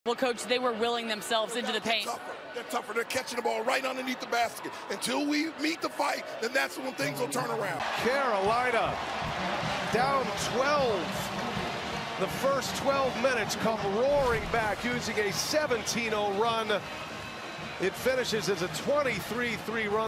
Well, Coach, they were willing themselves into the paint. They're tougher. They're catching the ball right underneath the basket. Until we meet the fight, then that's when things will turn around. Carolina down 12. The first 12 minutes come roaring back using a 17-0 run. It finishes as a 23-3 run.